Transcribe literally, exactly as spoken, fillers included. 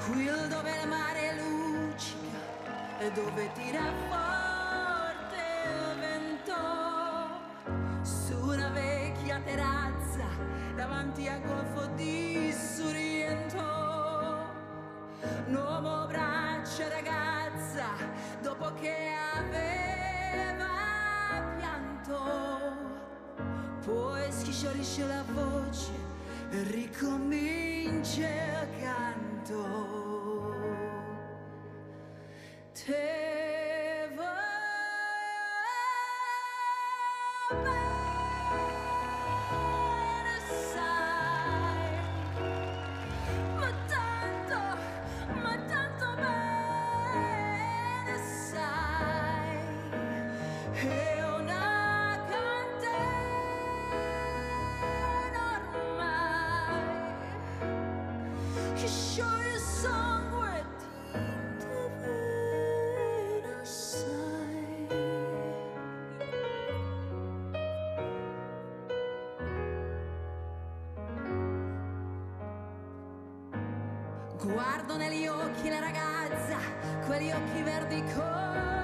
qui dove il mare luccica e dove tira forte il vento, su una vecchia terrazza davanti al golfo di Sorrento, un uomo abbraccia ragazza dopo che aveva pianto, poi schisciolisce la voce e ricomincia il canto. Te va bene, sai, ma tanto, ma tanto bene, sai, è una catena ormai che scioglie sangue e tinta vera, sai. Guardo negli occhi la ragazza, quegli occhi verdi come